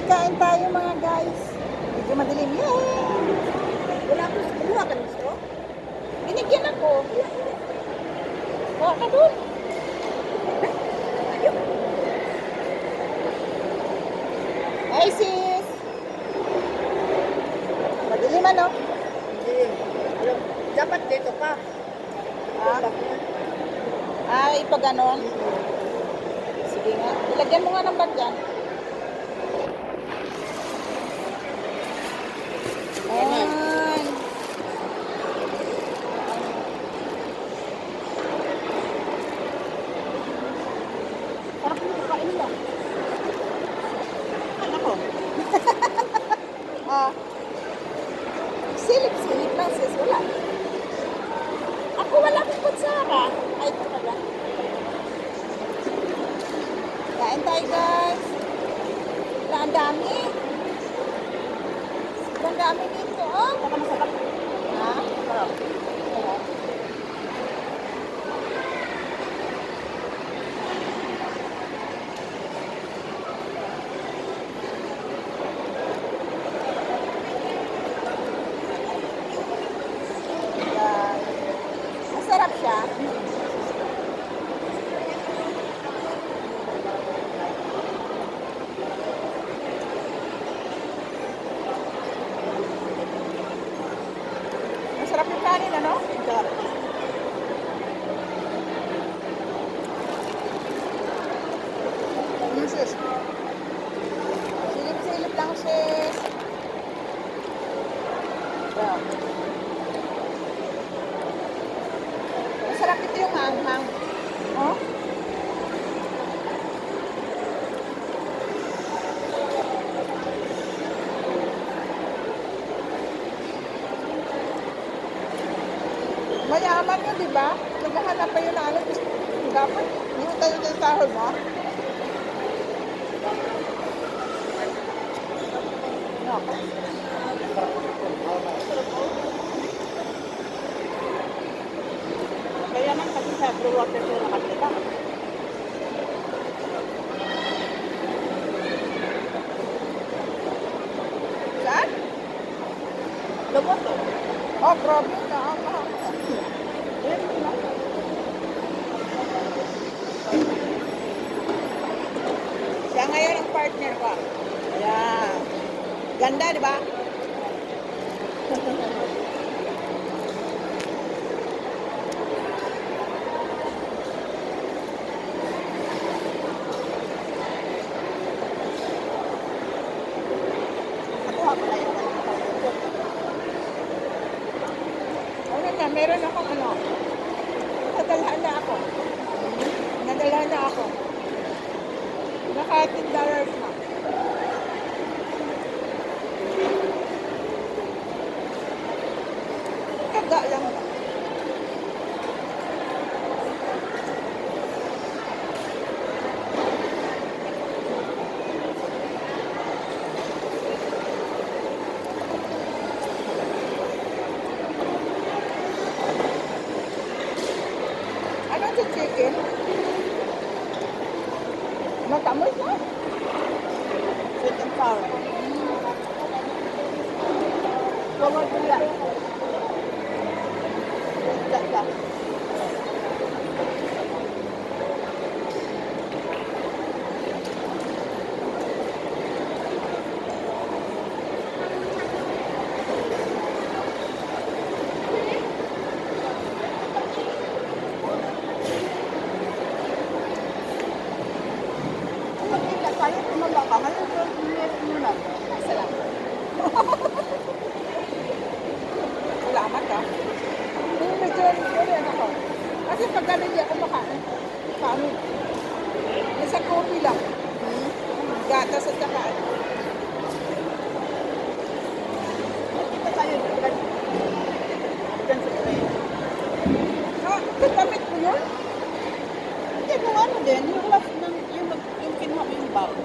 Kain tayo mga guys. Medyo madilim. Yay! Wala ko sa kuluha ka gusto? Binigyan ako. Kuha ka dun. Ayun. Hi sis. Madilim ano? Hindi. Alam, dapat dito ka. Ito ganon. Sige nga. Ilagyan mo nga ng bag dyan. Ayan. Parang kung kain lang. Ano ko? Silip-silip lang sis. Wala. Ako wala akong kutsara. Ay, ito pala. Kain tayo guys. Wala, ang dami. Ang dami dito, oh. Baka masarap. Ha? Sarap. Sarap. Masarap siya. Masarap yung kanin, ano? Sarap. Sis. Silip-silip lang sis. Wow. Masarap ito yung hanghang. Oh? Mayaman yun, di ba? Naghahanap pa yun na ano. Dapat yung tayo ng sahod mo. Kaya man kasi sa blue water ko nakatila. Saan? Blue water. Oh, grabe na. Ang mahal. Ayan mo na. Siya ngayon ang partner ko. Ayan. Ganda, di ba? Nakuha ko na yun. Ano na, meron ako ano. Nadalhan na ako. Nadalhan na ako. Naka $10 na. Kaga lang. Ano sa chicken? Matamoy na. Sweet and sour. Bawal ko yan. Ganda. Kaya tumaba ka. Ngayon, meron mo lang. Salamat. Salamat ka. Yung medyo yan ako. Kasi pagka hindi ako makain, paano? Nasa coffee lang. Gatas at saka. Kita tayo. Diyan sa train. Katamit ko yun? Hindi, kung ano din, yung last ng, yung kinuha mo yung bag.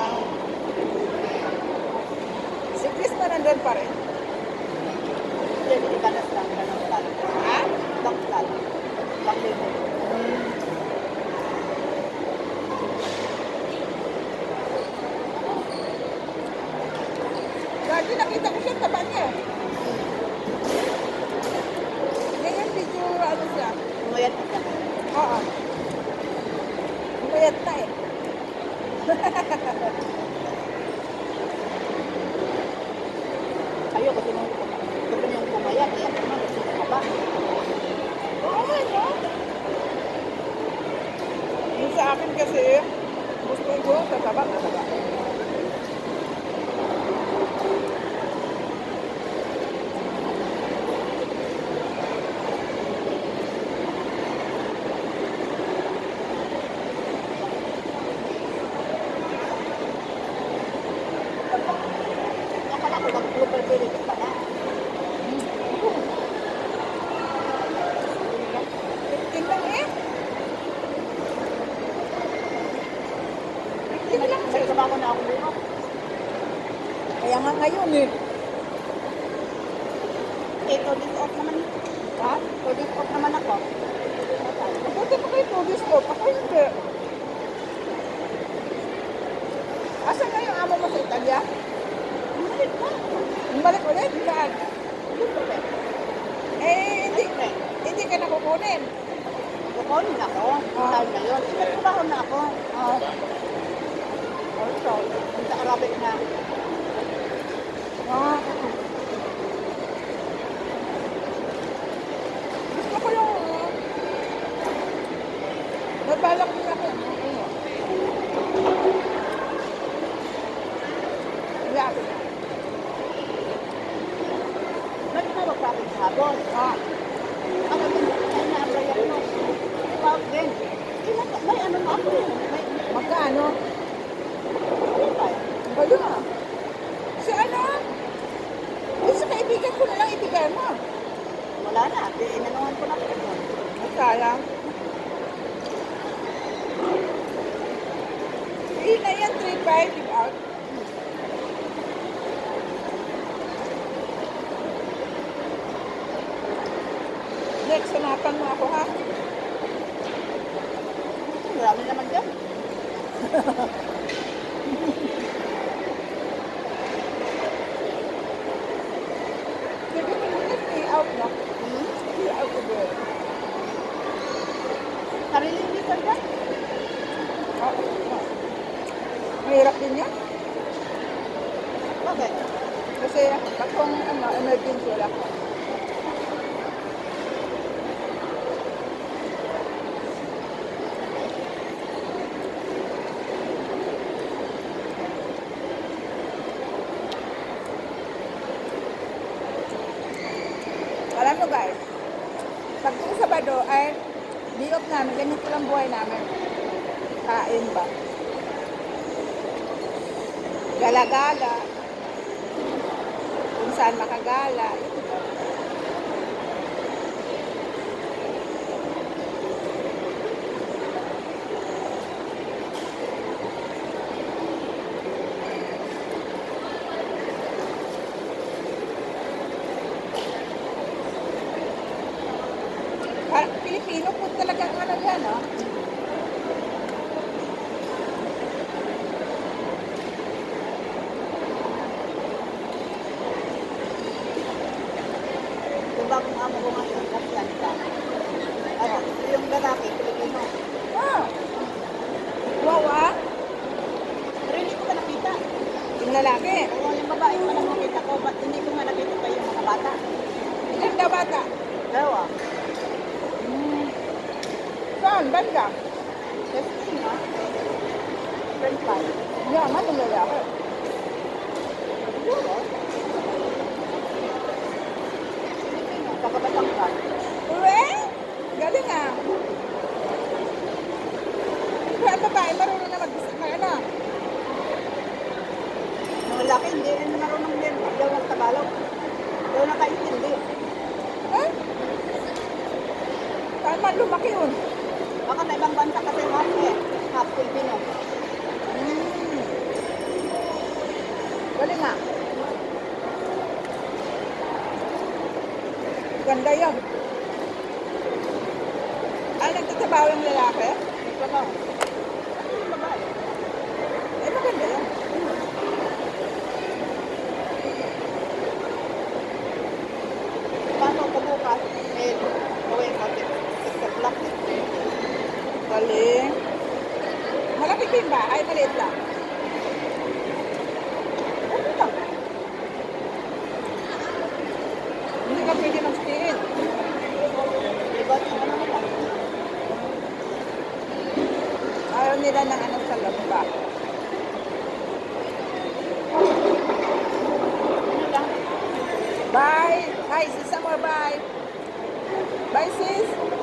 Si Chris na nandun pa rin. Hindi, hindi kanas lang. Kanas lang. Ha? Lang lang. Lang libo. Dati nakita ko siya, taba niya. Ngayon, medyo ano siya. Umayat na siya. Oo. Umayat na eh. Ayoko gusto niyong pumayat. Kaya naman gusto niya ka ba? Oo nga, no? Yung sa akin kasi, gusto ko, tataba. Akala ko mag-blueberry pa na. 15 lang eh. 15 lang May siya. trabaho na ako bukas. Kaya nga ngayon eh. Eh, 2 days off naman. Ha? 2 days off naman ako. Buti pa kayo produce ko. Ako hindi. Asan na yung amo mo sa Italia? Umalit na. Bumalik ulit? Saan? Siyempre. Eh, hindi ka nakukunin. Kukunin ako. Time na yun. Nagtrabaho na ako. Also, sa Arabic na. Ah. Gusto ko yung nabalak din ako. Lahat. Ba't tumawag pa akin sa habon? Ah. Ako din, ay na-apply ako. Tumawag din. May ano na ako. May Magkano? qualify. Galing ah. Si ano? Yung sa kaibigan ko na lang ibigay mo. Wala na. Inanuhan ko na po. Sayang. Yun na yan, 3-5, di ba? Next, sanapan mo ako ha. Marami naman dyan. Sige, stay out na. Stay out ko doon. Sariling lisan dyan. Mahirap din yan. Bakit? Kasi pag kung emergency wala ko. Alam mo guys, pag sa Sabado ay di-off namin, ganito lang buhay namin. Kain ba? Gala-gala. Kung saan makagala. Ito ba? Pilipino po talaga ang ano yan, no? Yung bagong amo ko nga yung Kasian ka. At yung lalaki, Pilipino. Ah! Wow, ah! Pero hindi ko pa nakita. Yung lalaki. Oo, yung babae pa lang nakita ko. Ba't hindi ko nga nakita pa yung mga bata? Ilan daw bata? Dalawa. Saan? Banda? Testing ha? French fry. Yaman yung lalaki. Siguro. Pilipino, kakabatang ka. Uwe! Galing ah. Pero ang babae marunong na mag-isip na ano. Yung lalaki, hindi rin marunong din. Daw ng Tagalog. Daw nakaintindi. Eh? Saan man lumaki yun? Baka na ibang bansa kasi half eh. Half Filipino. Galing ah. Ganda yan. Ah, nagtatrabaho yung lalaki? Nagtrabaho. Ano yung babae? Eh, maganda yan. maliit lang. Ano lang? Hindi ka pwede mag-stain. Iba yung ano nila. Ayaw nila ng ano sa lamba. Ano lang? Bye! Hi, sis, more bye! Bye, sis!